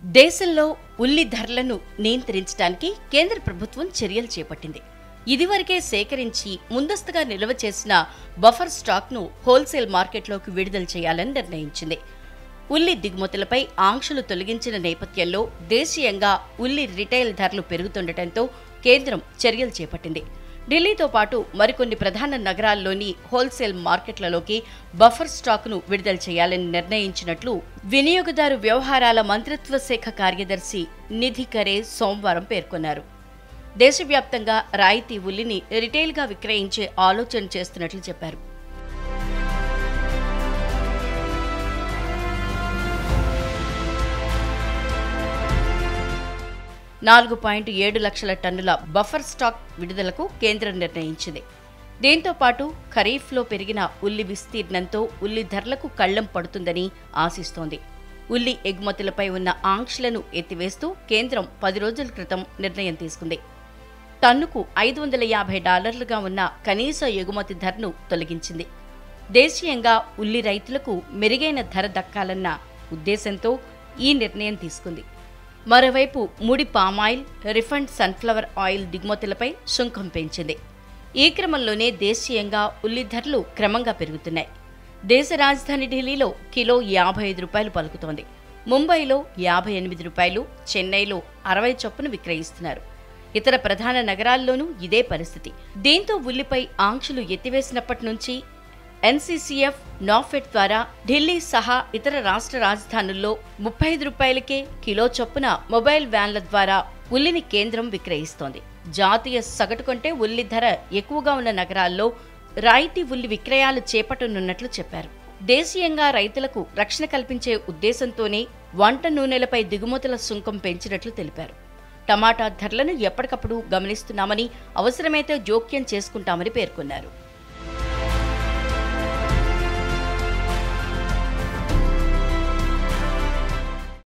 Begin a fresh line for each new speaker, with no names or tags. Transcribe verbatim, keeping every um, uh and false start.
దేశంలో ఉల్లి ధరలను నియంత్రించడానికి కేంద్ర ప్రభుత్వం చర్యలు చేపట్టింది. ఇదివరకే సేకరించి ముందస్తుగా నిల్వ చేసిన బఫర్ స్టాక్ను హోల్సేల్ మార్కెట్లోకి విడుదల చేయాలని నిర్ణయించింది. ఉల్లి దిగుమతులపై ఆంక్షలు తొలగించిన నేపథ్యంలో దేశీయంగా ఉల్లి రిటైల్ ధరలు పెరుగుతుండటంతో కేంద్రం చర్యలు చేపట్టింది. ఢిల్లీతో పాటు మరికొన్ని ప్రధాన నగరాల్లోని హోల్సేల్ మార్కెట్లలోకి బఫర్ స్టాక్ను విడుదల చేయాలని నిర్ణయించినట్లు వినియోగదారు వ్యవహారాల మంత్రిత్వ శాఖ కార్యదర్శి నిధి ఖరే సోమవారం పేర్కొన్నారు. దేశవ్యాప్తంగా రాయితీ ఉల్లిని రిటైల్గా విక్రయించే ఆలోచన చేస్తున్నట్లు చెప్పారు. నాలుగు పాయింట్ ఏడు లక్షల టన్నుల బఫర్ స్టాక్ విడుదలకు కేంద్రం నిర్ణయించింది. దీంతో పాటు ఖరీఫ్లో పెరిగిన ఉల్లి విస్తీర్ణంతో ఉల్లి ధరలకు కళ్లెం పడుతుందని ఆశిస్తోంది. ఉల్లి ఎగుమతులపై ఉన్న ఆంక్షలను ఎత్తివేస్తూ కేంద్రం పది రోజుల క్రితం నిర్ణయం తీసుకుంది. టన్నుకు ఐదు వందల యాభై డాలర్లుగా ఉన్న కనీస ఎగుమతి ధరను తొలగించింది. దేశీయంగా ఉల్లి రైతులకు మెరుగైన ధర దక్కాలన్న ఉద్దేశంతో ఈ నిర్ణయం తీసుకుంది. మరోవైపు ముడి పామాయిల్, రిఫైండ్ సన్ఫ్లవర్ ఆయిల్ దిగుమతులపై సుంకం పెంచింది. ఈ క్రమంలోనే దేశీయంగా ఉల్లి ధరలు క్రమంగా పెరుగుతున్నాయి. దేశ రాజధాని ఢిల్లీలో కిలో యాభై ఐదు రూపాయలు పలుకుతోంది. ముంబైలో యాభై ఎనిమిది రూపాయలు, చెన్నైలో అరవై చొప్పున విక్రయిస్తున్నారు. ఇతర ప్రధాన నగరాల్లోనూ ఇదే పరిస్థితి. దీంతో ఉల్లిపై ఆంక్షలు ఎత్తివేసినప్పటి నుంచి ఎన్సీసీఎఫ్, నాఫెడ్ ద్వారా ఢిల్లీ సహా ఇతర రాష్ట్ర రాజధానుల్లో ముప్పై ఐదు రూపాయలకే కిలో చొప్పున మొబైల్ వ్యాన్ల ద్వారా ఉల్లిని కేంద్రం విక్రయిస్తోంది. జాతీయ సగటు కంటే ఉల్లి ధర ఎక్కువగా ఉన్న నగరాల్లో రాయితీ ఉల్లి విక్రయాలు చేపట్టనున్నట్లు చెప్పారు. దేశీయంగా రైతులకు రక్షణ కల్పించే ఉద్దేశంతోనే వంట నూనెలపై దిగుమతుల సుంకం పెంచినట్లు తెలిపారు. టమాటా ధరలను ఎప్పటికప్పుడు గమనిస్తున్నామని, అవసరమైతే జోక్యం చేసుకుంటామని పేర్కొన్నారు.